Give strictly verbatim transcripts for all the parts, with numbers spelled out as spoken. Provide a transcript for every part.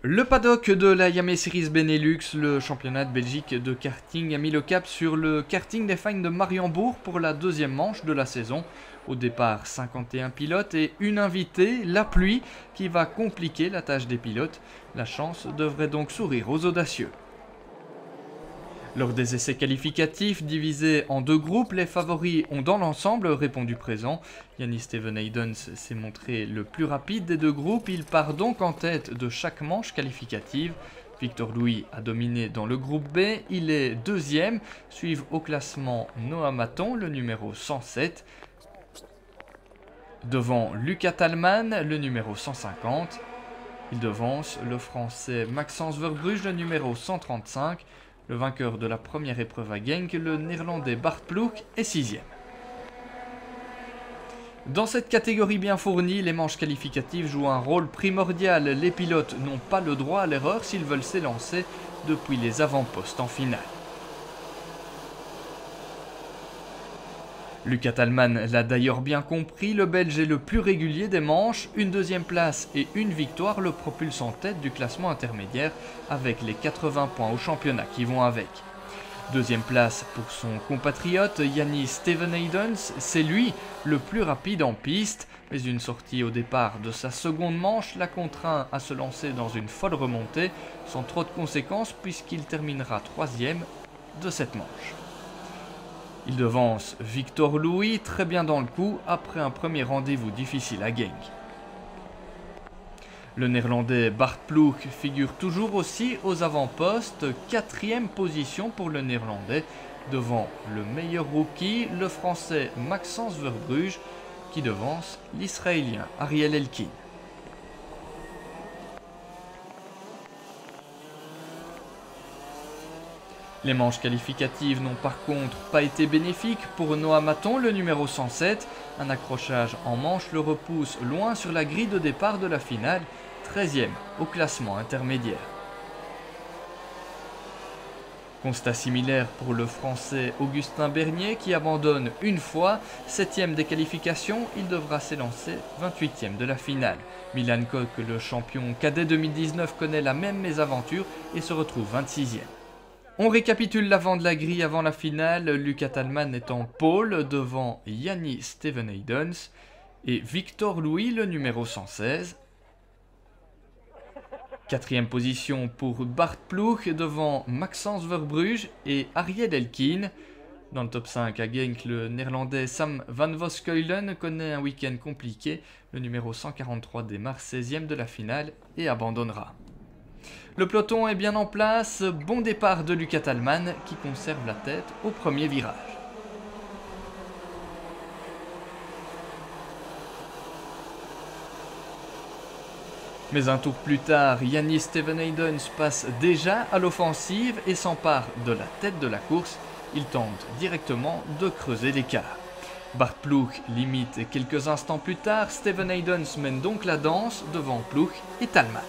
Le paddock de la Yamaha Series Benelux, le championnat de Belgique de karting, a mis le cap sur le karting des Fagnes de Mariembourg pour la deuxième manche de la saison. Au départ, cinquante et un pilotes et une invitée, la pluie, qui va compliquer la tâche des pilotes. La chance devrait donc sourire aux audacieux. Lors des essais qualificatifs divisés en deux groupes, les favoris ont dans l'ensemble répondu présent. Yannis Stevenhaydens s'est montré le plus rapide des deux groupes, il part donc en tête de chaque manche qualificative. Victor Louis a dominé dans le groupe B, il est deuxième, suivent au classement Noah Maton, le numéro cent sept, devant Lucas Tallman, le numéro cent cinquante. Il devance le français Maxence Verbrugge, le numéro cent trente-cinq. Le vainqueur de la première épreuve à Genk, le néerlandais Bart Ploeg, est sixième. Dans cette catégorie bien fournie, les manches qualificatives jouent un rôle primordial. Les pilotes n'ont pas le droit à l'erreur s'ils veulent s'élancer depuis les avant-postes en finale. Lucas Tallman l'a d'ailleurs bien compris, le Belge est le plus régulier des manches, une deuxième place et une victoire le propulsent en tête du classement intermédiaire avec les quatre-vingts points au championnat qui vont avec. Deuxième place pour son compatriote Yannis Stevenhaydens, c'est lui le plus rapide en piste, mais une sortie au départ de sa seconde manche l'a contraint à se lancer dans une folle remontée sans trop de conséquences puisqu'il terminera troisième de cette manche. Il devance Victor Louis très bien dans le coup après un premier rendez-vous difficile à Genk. Le néerlandais Bart Ploeg figure toujours aussi aux avant-postes, quatrième position pour le néerlandais, devant le meilleur rookie, le français Maxence Verbrugge, qui devance l'israélien Ariel Elkin. Les manches qualificatives n'ont par contre pas été bénéfiques pour Noah Maton, le numéro cent sept. Un accrochage en manche le repousse loin sur la grille de départ de la finale, treizième au classement intermédiaire. Constat similaire pour le français Augustin Bernier qui abandonne une fois, septième des qualifications, il devra s'élancer vingt-huitième de la finale. Milan Koch, le champion cadet deux mille dix-neuf, connaît la même mésaventure et se retrouve vingt-sixième. On récapitule l'avant de la grille avant la finale, Lucas Tallman est en pôle devant Yannis Stevenhaydens et Victor Louis, le numéro cent seize. Quatrième position pour Bart Ploeg devant Maxence Verbrugge et Ariel Elkin. Dans le top cinq à Genk, le néerlandais Sam van Voskeulen connaît un week-end compliqué. Le numéro cent quarante-trois démarre seizième de la finale et abandonnera. Le peloton est bien en place, bon départ de Lucas Tallman qui conserve la tête au premier virage. Mais un tour plus tard, Yannis Stevenhaydens passe déjà à l'offensive et s'empare de la tête de la course. Il tente directement de creuser l'écart. Bart Ploeg limite quelques instants plus tard, Stevenhaydens mène donc la danse devant Ploeg et Tallman.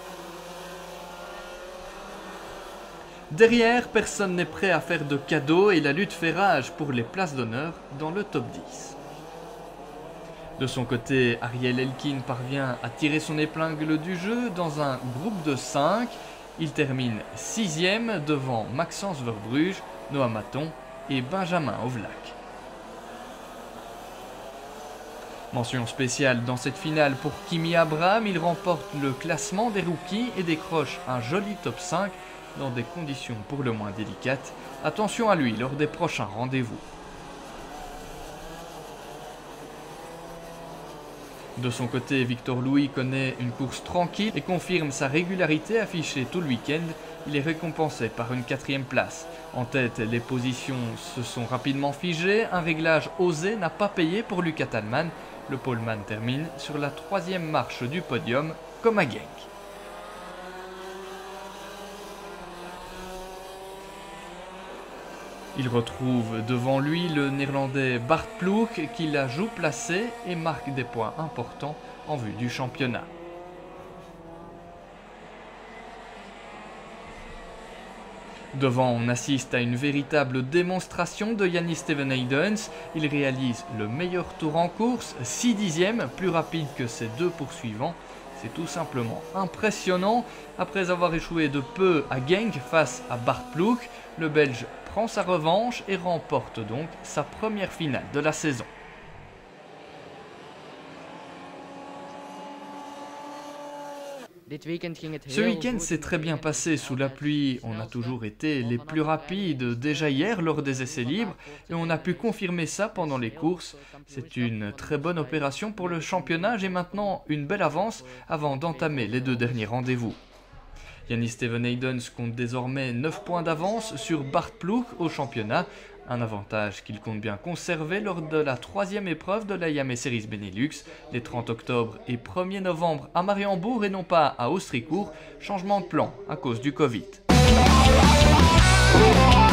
Derrière, personne n'est prêt à faire de cadeaux et la lutte fait rage pour les places d'honneur dans le top dix. De son côté, Ariel Elkin parvient à tirer son épingle du jeu dans un groupe de cinq. Il termine sixième devant Maxence Verbrugge, Noah Maton et Benjamin Ovlak. Mention spéciale dans cette finale pour Kimi Abraham, il remporte le classement des rookies et décroche un joli top cinq dans des conditions pour le moins délicates. Attention à lui lors des prochains rendez-vous. De son côté, Victor Louis connaît une course tranquille et confirme sa régularité affichée tout le week-end. Il est récompensé par une quatrième place. En tête, les positions se sont rapidement figées. Un réglage osé n'a pas payé pour Lucas Tallman. Le poleman termine sur la troisième marche du podium, comme à Genk. Il retrouve devant lui le néerlandais Bart Ploeg qui la joue placée et marque des points importants en vue du championnat. Devant, on assiste à une véritable démonstration de Yannis Stevenhaydens. Il réalise le meilleur tour en course, six dixièmes, plus rapide que ses deux poursuivants. C'est tout simplement impressionnant. Après avoir échoué de peu à Genk face à Bart Ploeg, le Belge prend sa revanche et remporte donc sa première finale de la saison. Ce week-end s'est très bien passé sous la pluie, on a toujours été les plus rapides déjà hier lors des essais libres et on a pu confirmer ça pendant les courses. C'est une très bonne opération pour le championnat et maintenant une belle avance avant d'entamer les deux derniers rendez-vous. Yannis Steven Haydens compte désormais neuf points d'avance sur Bart Ploeg au championnat, un avantage qu'il compte bien conserver lors de la troisième épreuve de la Yame Series Benelux, les trente octobre et premier novembre à Mariembourg et non pas à Austricourt, changement de plan à cause du Covid.